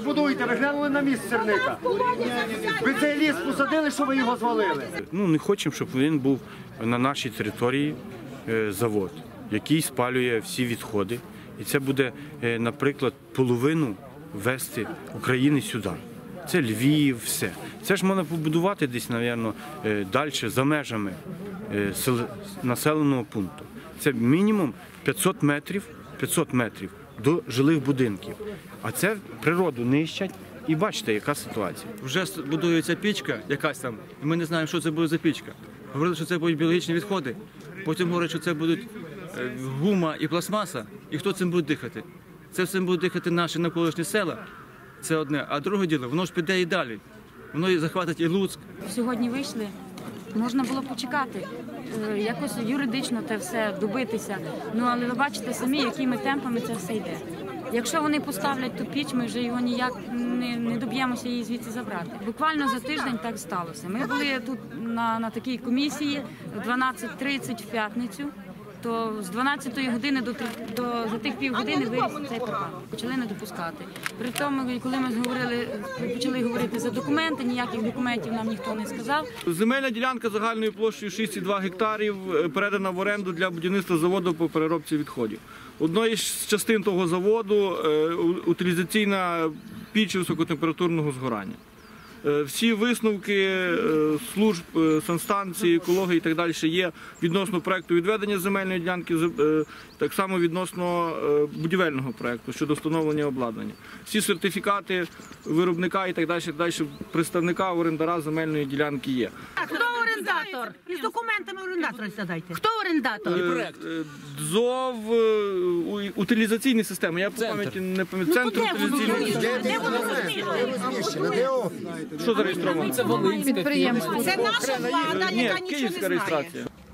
будуєте? Ви глянули на місце сірника? Ви цей ліс посадили, що ви його звалили? Ну, не хочемо, щоб він був на нашій території завод, який спалює всі відходи. І це буде, наприклад, половину вести України сюди. Це Львів, все. Це ж можна побудувати десь, мабуть, далі, за межами населеного пункту. Це мінімум 500 метрів до жилих будинків. А це природу нищать. І бачите, яка ситуація. Вже будується пічка якась там, і ми не знаємо, що це буде за пічка. Говорили, що це будуть біологічні відходи. Потім говорять, що це будуть гума і пластмаса. І хто цим буде дихати? Це цим будуть дихати наші навколишні села. Це одне. А друге діло, воно ж піде і далі. Воно і захватить і Луцьк. Сьогодні вийшли, можна було почекати, якось юридично те все добитися. Ну, але ви бачите самі, якими темпами це все йде. Якщо вони поставлять ту піч, ми вже його ніяк не доб'ємося її звідси забрати. Буквально за тиждень так сталося. Ми були тут на такій комісії в 12:30 в п'ятницю. То з 12-ї години за тих півгодини виріс цей паркан. Почали не допускати. При тому, коли ми почали говорити за документи, ніяких документів нам ніхто не сказав. Земельна ділянка загальною площею 6,2 гектарів передана в оренду для будівництва заводу по переробці відходів. Одною з частин того заводу утилізаційна піч високотемпературного згорання. Всі висновки служб, санстанції, екології і так далі є відносно проєкту відведення земельної ділянки, так само відносно будівельного проєкту щодо встановлення обладнання. Всі сертифікати виробника і так далі, представника орендара земельної ділянки є. Хто орендатор? Із документами орендатора сідайте. Хто орендатор? ДЗОВ, утилізаційні системи, я по пам'яті не пам'ятаю. Центр утилізаційної системи. Що зареєстровано? Це Волинське підприємство. Це наша влада, яка нічого не знає.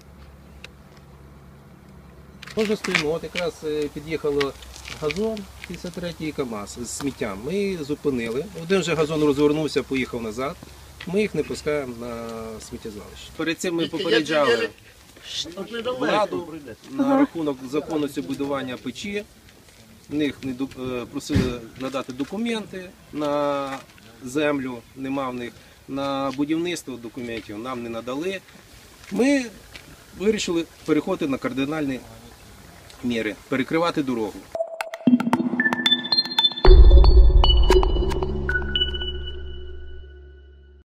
Може стоїмо, от якраз під'їхало газон 53-й КАМАЗ з сміттям. Ми їх зупинили. Один же газон розвернувся, поїхав назад. Ми їх не пускаємо на сміттєзвалище. Перед цим ми попереджали владу на рахунок законності будування печі. В них просили надати документи на землю, нема в них. На будівництво документів нам не надали. Ми вирішили переходити на кардинальні міри, перекривати дорогу.